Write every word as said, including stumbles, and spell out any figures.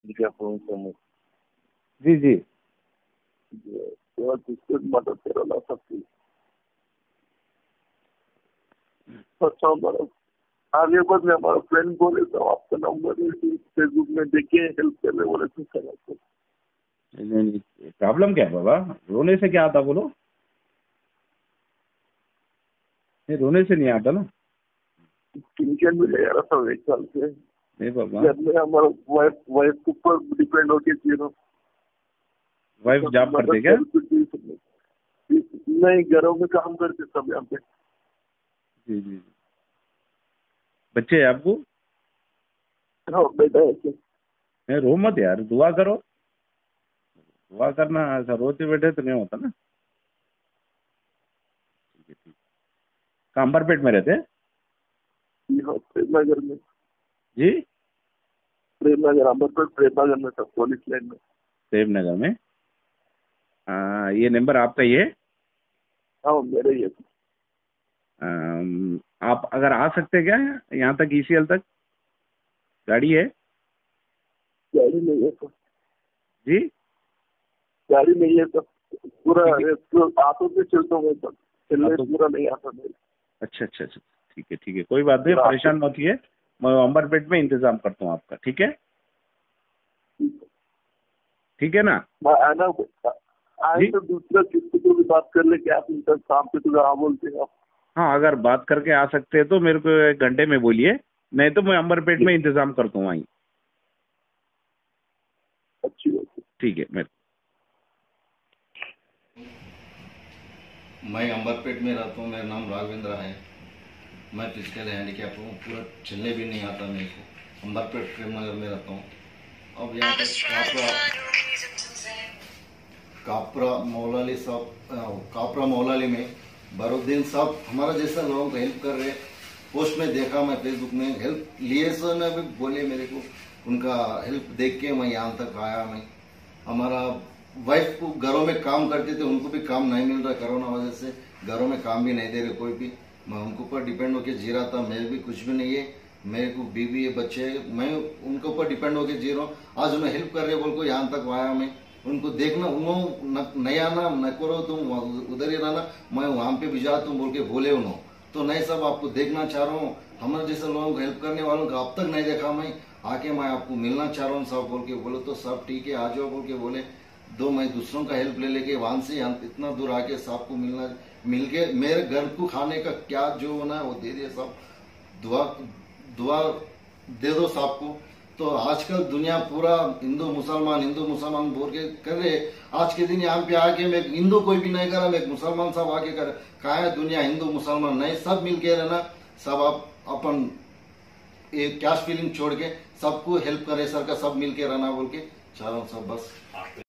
क्या फोन समझ जी जी तेव्हा तिसरीच मदत करायला सकती अच्छा बड़ा आगे बाद में हमारा फ्रेंड बोले तो आपका नंबर फेसबुक में देखे हेल्प कर रहे बोले तो करा तो नहीं नहीं प्रॉब्लम क्या है बाबा? रोने से क्या आता बोलो? नहीं रोने से नहीं आता ना। टेंशन भी ले रहा था एक साल से नहीं बाबा, घर में हमारा वाइफ वाइफ के ऊपर डिपेंड होके जीरो वाइफ जॉब करते क्या? नहीं घरों में काम करते सब यहाँ पे। जी जी। बच्चे हैं आपको? हाँ बेटा है। नहीं रो मत यार, दुआ करो। दुआ करना ऐसा रोते बैठे तो नहीं होता ना। ठीक है ठीक। कहाँ अंबरपेट में रहते हैं? यहाँ प्रेम नगर में। जी प्रेम नगर अंबरपेट प्रेम नगर में सब पुलिस लाइन में। प्रेम नगर में। आ, ये नंबर आपका ही है? हाँ मेरे ही है। अम, आप अगर आ सकते हैं क्या यहाँ तक, ईसीएल तक? गाड़ी है? गाड़ी नहीं है तो जी गाड़ी नहीं है तो पूरा ठीक है। तो ऑटो पे चलता हूँ तो हाँ चलने तो पूरा नहीं आता मेरे। अच्छा अच्छा अच्छा, ठीक है ठीक है, कोई बात नहीं, पूरा ऑटो परेशान मत होइए। मैं अंबरपेट में इंतजाम करता हूँ आपका, ठीक है? ठीक है ना? मैं आना आए जी तो दूसरा किसी को भी बात कर ले क्या आप इनका काम पे तो हाँ बोलते हैं आप। हाँ, अगर बात करके आ सकते हैं तो मेरे को एक घंटे में बोलिए, नहीं तो मैं अंबरपेट में इंतजाम करता हूँ वहीं। अच्छी बात है। ठीक है। मैं मैं अंबरपेट में रहता हूँ। मेरा नाम राघवेंद्र है। मैं फिजिकल हैंडीकैप हूँ, पूरा चलने भी नहीं आता मेरे को। अंबरपेट प्रेम नगर में रहता हूँ। अब यहाँ पे कापरा कापरा मौलाली साहब कापरा मौलाली में बरुद्दीन साहब हमारा जैसा लोगों को हेल्प कर रहे। पोस्ट में देखा मैं फेसबुक में, हेल्प लिए सो ने भी बोले मेरे को, उनका हेल्प देख के मैं यहाँ तक आया। मैं हमारा वाइफ को घरों में काम करते थे, उनको भी काम नहीं मिल रहा कोरोना वजह से, घरों में काम भी नहीं दे रहे कोई भी। मैं उनके ऊपर डिपेंड होकर जी रहा था। मेरे भी कुछ भी नहीं है, मेरे को बीवी है, बच्चे है, मैं उनके ऊपर डिपेंड होकर जी रहा हूँ। आज उन्हें हेल्प कर रहे बोल को यहाँ तक आया मैं। उनको देखना, उन्होंने नहीं आना न करो तुम उधर ही रहना, मैं वहां पे भी जा तुम बोल के बोले उन्होंने तो नहीं। सब आपको देखना चाह रहा हूँ, हमारे जैसे लोगों को हेल्प करने वालों को अब तक नहीं देखा मैं। आके मैं आपको मिलना चाह रहा हूँ सब बोल के बोले तो सब ठीक है आ जाओ बोल के बोले। दो मैं दूसरों का हेल्प ले लेके वहां से इतना दूर आके सबको मिलना मिल के मेरे घर को खाने का क्या जो होना है वो दे दिए सब। दुआ दुआ दे दो सबको। तो आजकल दुनिया पूरा हिंदू मुसलमान हिंदू मुसलमान बोल के कर रहे। आज के दिन यहाँ पे आके मैं हिंदू कोई भी नहीं करा, मैं मुसलमान सब आके कर कहा है दुनिया हिंदू मुसलमान नहीं, सब मिल के रहना। सब आप अपन एक कैश फीलिंग छोड़ के सबको हेल्प करे सर का, सब मिल के रहना बोल के चाह रहा हूँ सब बस।